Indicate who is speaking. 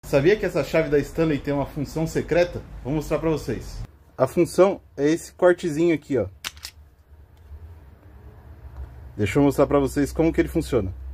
Speaker 1: Sabia que essa chave da Stanley tem uma função secreta? Vou mostrar pra vocês. A função é esse cortezinho aqui, ó. Deixa eu mostrar pra vocês como que ele funciona.